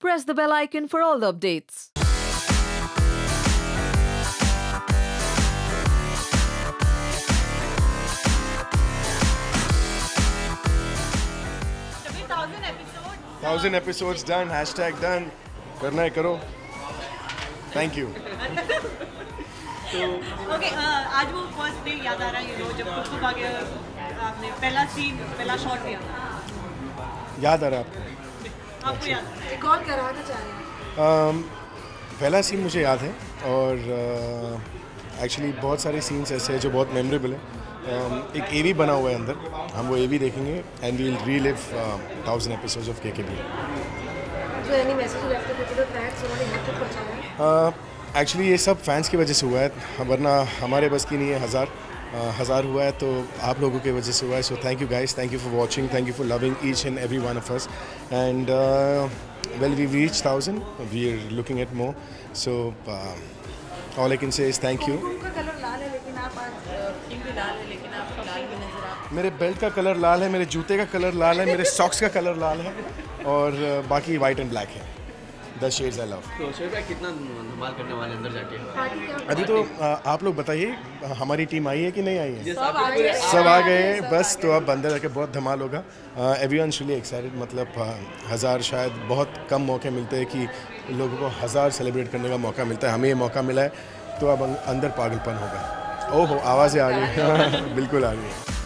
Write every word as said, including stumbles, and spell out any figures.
press the bell icon for all the updates. Thousand episodes done. Hashtag done. करना है करो. Thank you. Okay आज वो first day याद आ रहा है, यू नो, जब खुद को आगे आपने पहला सीन पहला शॉट लिया. याद आ रहा है आपको? आपको याद है? कौन कराना चाह रहे हैं? पहला सीन मुझे याद है और एक्चुअली uh, बहुत सारे सीन्स ऐसे हैं जो बहुत मेमोरेबल है. um, एक एवी बना हुआ है अंदर, हम वो एवी देखेंगे and we will relive thousand episodes of KKB. So any message you left to the fans उन्होंने यहाँ तक पहुँचाया? एक्चुअली ये सब फैंस की वजह से हुआ है, वरना हमारे बस की नहीं है. हज़ार हज़ार हुआ है तो आप लोगों की वजह से हुआ है. So thank you guys, thank you for watching, thank you for loving each and every one of us. And well we reach thousand, we are looking at more. So all I can say is thank you. Kumkum का colour लाल है लेकिन आप आज pink भी लाल है लेकिन आप लाल भी नजर आ. मेरे बेल्ट का कलर लाल है, मेरे जूते का कलर लाल है, मेरे सॉक्स का कलर लाल है और uh, बाकी वाइट एंड ब्लैक है. The shades I love. तो शेर भाई कितना धमाल करने वाले अंदर जाके? अभी तो आ, आप लोग बताइए, हमारी टीम आई है कि नहीं आई है? सब आ गए सब आ गए बस. तो अब अंदर जाके बहुत धमाल होगा. Everyone really excited. मतलब हज़ार शायद बहुत कम मौके मिलते हैं कि लोगों को हज़ार सेलिब्रेट करने का मौका मिलता है. हमें ये मौका मिला है तो अब अंदर पागलपन होगा. ओहो आवाज़ें आ रही है. बिल्कुल आ रही है.